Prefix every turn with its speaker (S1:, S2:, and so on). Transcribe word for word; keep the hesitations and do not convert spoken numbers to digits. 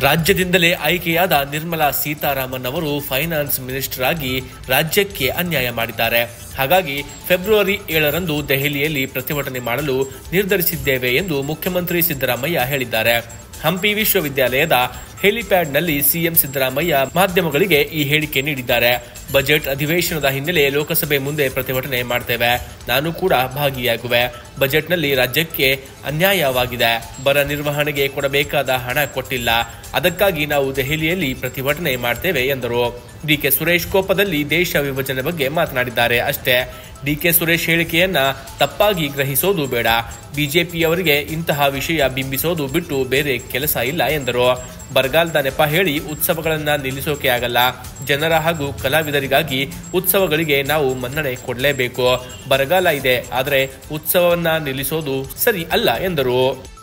S1: ರಾಜ್ಯದಿಂದಲೇ ಆಯ್ಕೆಯಾದ ನಿರ್ಮಲಾ ಸೀತಾರಾಮನ್ ಅವರು finance minister ಆಗಿ ರಾಜ್ಯಕ್ಕೆ ಅನ್ಯಾಯ ಮಾಡಿದ್ದಾರೆ. ಹಾಗಾಗಿ ಫೆಬ್ರವರಿ ಏಳರಂದು ದೆಹಲಿಯಲ್ಲಿ ಪ್ರತಿಭಟನೆ ಮಾಡಲು ನಿರ್ಧರಿಸಿದ್ದೇವೆ ಎಂದು ಮುಖ್ಯಮಂತ್ರಿ ಸಿದ್ದರಾಮಯ್ಯ ಹೇಳಿದ್ದಾರೆ. ಹಂಪಿ ವಿಶ್ವವಿದ್ಯಾಲಯದ ಹೆಲಿಪ್ಯಾಡ್ನಲ್ಲಿ ಸಿಎಂ ಸಿದ್ದರಾಮಯ್ಯ ಮಾಧ್ಯಮಗಳಿಗೆ ಈ ಹೇಳಿಕೆ ನೀಡಿದ್ದಾರೆ. ಬಜೆಟ್ ಅಧಿವೇಶನದ ಹಿನ್ನೆಲೆ ಲೋಕಸಭೆ ಮುಂದೆ ಪ್ರತಿಭಟನೆ ಮಾಡ್ತೇವೆ. ನಾನು ಕೂಡ ಭಾಗಿಯಾಗುವೆ. ಬಜೆಟ್ನಲ್ಲಿ ರಾಜ್ಯಕ್ಕೆ ಅನ್ಯಾಯವಾಗಿದೆ. ಬರ ನಿರ್ವಹಣೆಗೆ ಕೊಡಬೇಕಾದ ಹಣ ಕೊಟ್ಟಿಲ್ಲ. ಅದಕ್ಕಾಗಿ ನಾವು ದೆಹಲಿಯಲ್ಲಿ ಪ್ರತಿಭಟನೆ ಮಾಡ್ತೇವೆ ಎಂದರು. ಡಿಕೆ ಸುರೇಶ್ ಕೋಪದಲ್ಲಿ ದೇಶ ವಿಭಜನೆ ಬಗ್ಗೆ ಮಾತನಾಡಿದ್ದಾರೆ ಅಷ್ಟೇ. ಡಿಕೆ ಸುರೇಶ್ ಹೇಳಿಕೆಯನ್ನ ತಪ್ಪಾಗಿ ಗ್ರಹಿಸೋದು ಬೇಡ. ಬಿಜೆಪಿಯವರಿಗೆ ಇಂತಹ ವಿಷಯ ಬಿಂಬಿಸೋದು ಬಿಟ್ಟು ಬೇರೆ ಕೆಲಸ ಇಲ್ಲ ಎಂದರು. ಬರಗಾಲದ ನೆಪ ಹೇಳಿ ಉತ್ಸವಗಳನ್ನ ನಿಲ್ಲಿಸೋಕೆ ಆಗಲ್ಲ. ಜನರ ಹಾಗೂ ಕಲಾವಿದರಿಗಾಗಿ ಉತ್ಸವಗಳಿಗೆ ನಾವು ಮನ್ನಣೆ ಕೊಡಲೇಬೇಕು. ಬರಗಾಲ ಇದೆ, ಆದರೆ ಉತ್ಸವವನ್ನ ನಿಲ್ಲಿಸೋದು ಸರಿ ಅಲ್ಲ ಎಂದರು.